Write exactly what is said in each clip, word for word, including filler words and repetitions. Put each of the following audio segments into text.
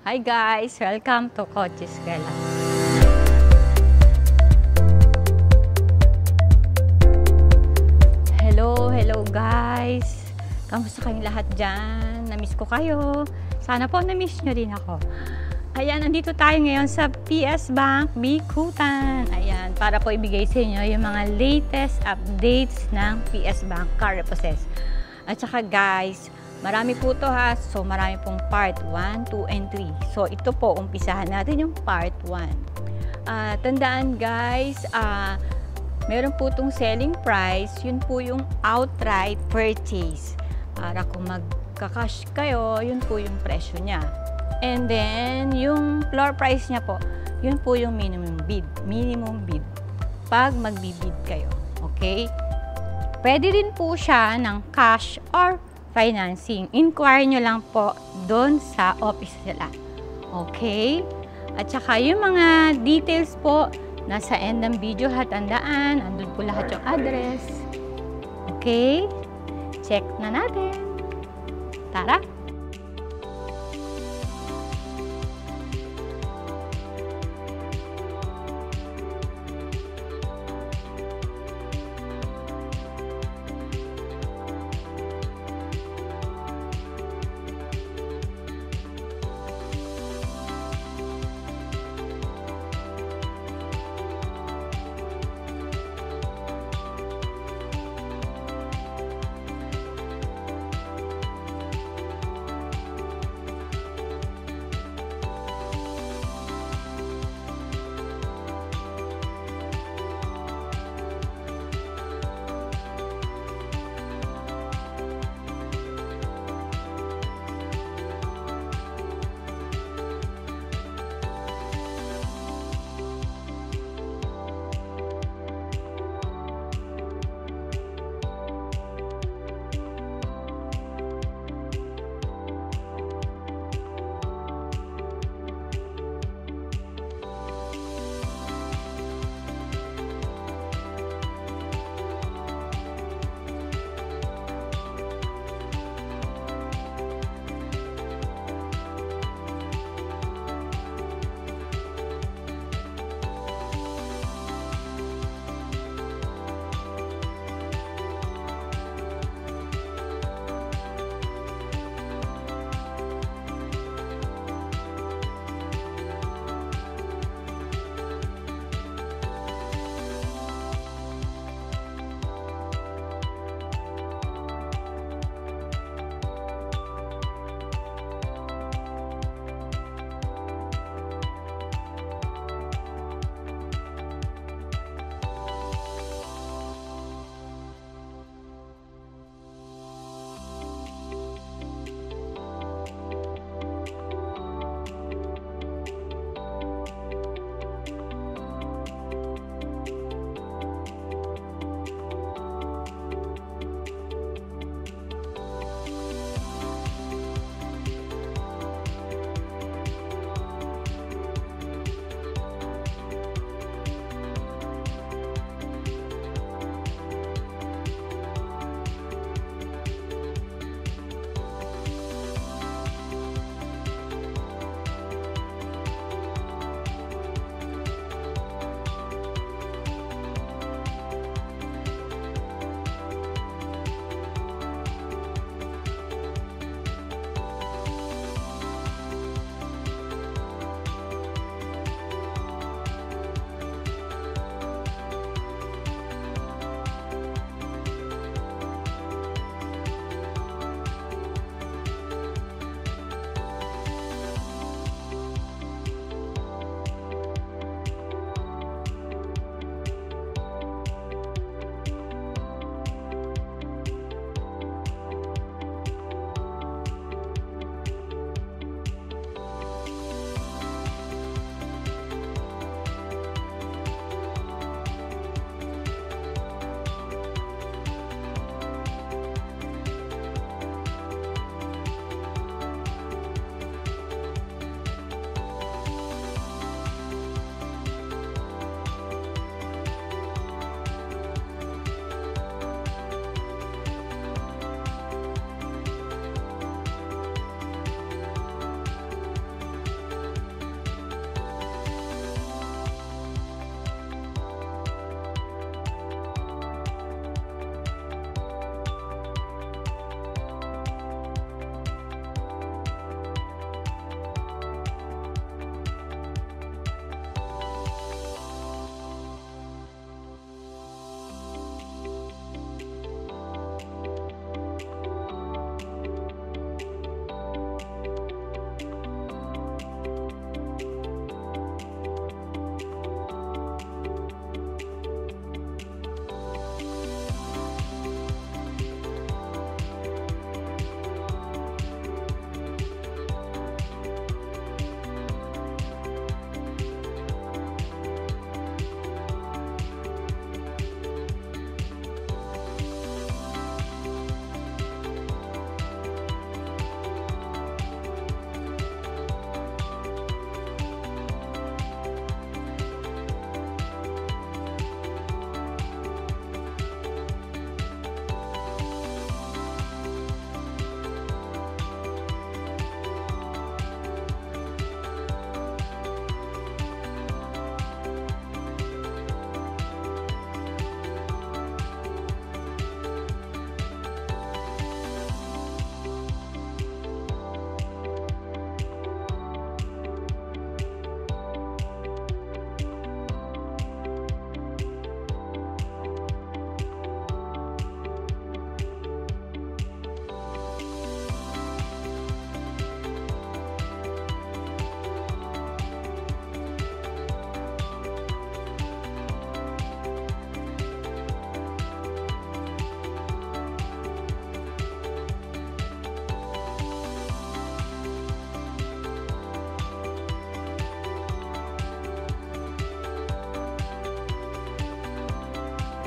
Hi guys! Welcome to Coaches Gala. Hello, hello guys! Kamusta kayong lahat dyan? Namiss ko kayo. Sana po namiss nyo din ako. Ayan, andito tayo ngayon sa Psbank Bikutan. Ayan, para po ibigay sa inyo yung mga latest updates ng Psbank Car Repossess. At saka guys, marami po to ha. So, marami pong part one, two, and three. So, ito po, umpisahan natin yung part one. Uh, tandaan guys, uh, meron po itong selling price. Yun po yung outright purchase. Para kung magkakash kayo, yun po yung presyo niya. And then, yung floor price niya po, yun po yung minimum bid. Minimum bid. Pag magbibid kayo. Okay? Pwede din po siya ng cash or financing. Inquire nyo lang po doon sa office nila. Okay? At saka yung mga details po, nasa end ng video ha, tandaan. Andun po lahat yung address. Okay? Check na natin. Tara!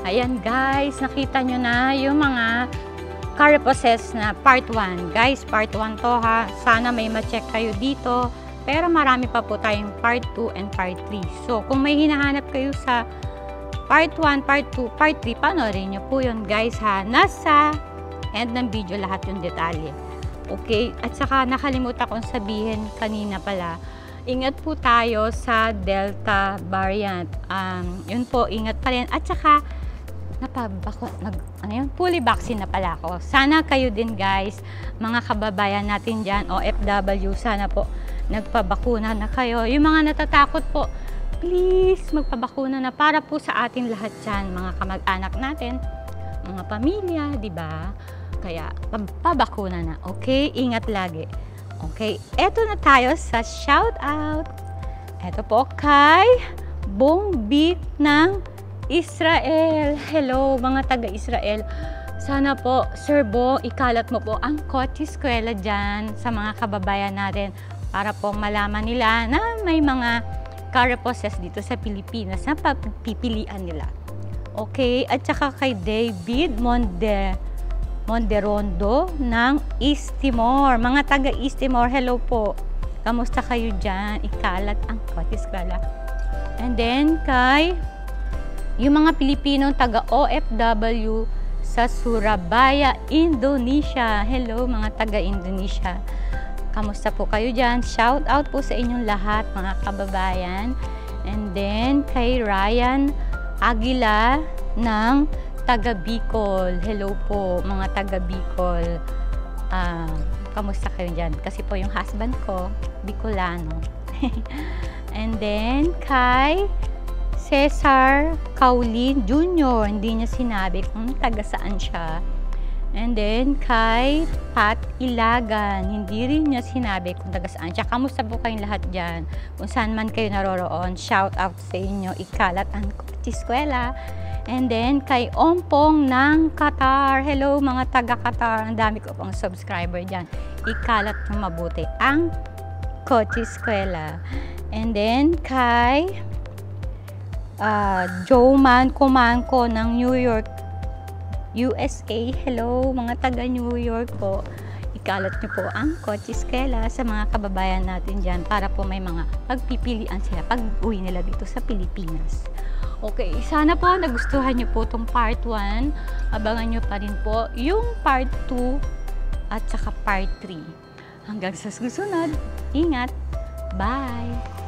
Ayan guys, nakita nyo na yung mga car repossess na part one. Guys, part one to ha. Sana may ma-check kayo dito. Pero marami pa po tayong part two and part three. So, kung may hinahanap kayo sa part one, part two, part three, panoorin nyo po yun guys ha. Nasa end ng video lahat yung detalye. Okay? At saka nakalimutan kong sabihin kanina pala, ingat po tayo sa Delta variant. Um, yun po, ingat pa rin. At saka, napabako, nag, ano yun, fully vaccine na pala ako. Sana kayo din guys, mga kababayan natin dyan, O F W, sana po nagpabakuna na kayo. Yung mga natatakot po, please magpabakuna na para po sa atin lahat dyan, mga kamag-anak natin, mga pamilya, di ba? Kaya pabakuna na, okay? Ingat lagi. Okay, eto na tayo sa shout out. Eto po kay Bongbik ng Israel. Hello mga taga-Israel. Sana po, Sir Bo, ikalat mo po ang Kotse Eskwela dyan sa mga kababayan natin para po malaman nila na may mga car repossess dito sa Pilipinas na pagpipilian nila. Okay, at saka kay David Monde, Monderondo ng East Timor. Mga taga East Timor, hello po. Kamusta kayo dyan? Ikalat ang Kotse Eskwela. And then kay yung mga Pilipinong taga O F W sa Surabaya, Indonesia. Hello mga taga-Indonesia. Kamusta po kayo dyan? Shout out po sa inyong lahat mga kababayan. And then kay Ryan Aguila ng taga Bicol. Hello po mga taga Bicol. Uh, kamusta kayo dyan? Kasi po yung husband ko, Bicolano. And then kay Cesar Caulin Junior Hindi niya sinabi kung taga saan siya. And then, kay Pat Ilagan. Hindi rin niya sinabi kung taga saan siya. Kamusta po kayong lahat dyan? Kung saan man kayo naroroon, shout out sa inyo. Ikalat ang Kotse Eskwela. And then, kay Ompong ng Qatar. Hello, mga taga-Qatar. Ang dami ko pong subscriber dyan. Ikalat ng mabuti ang Kotse Eskwela. And then, kay Uh, Joe Man Kumanko ng New York, U S A. Hello, mga taga New York po. Ikalat nyo po ang Kotse Eskwela sa mga kababayan natin dyan para po may mga pagpipilian sila pag uwi nila dito sa Pilipinas. Okay, sana po nagustuhan nyo po itong part one. Abangan nyo pa rin po yung part two at saka part three. Hanggang sa susunod, ingat! Bye!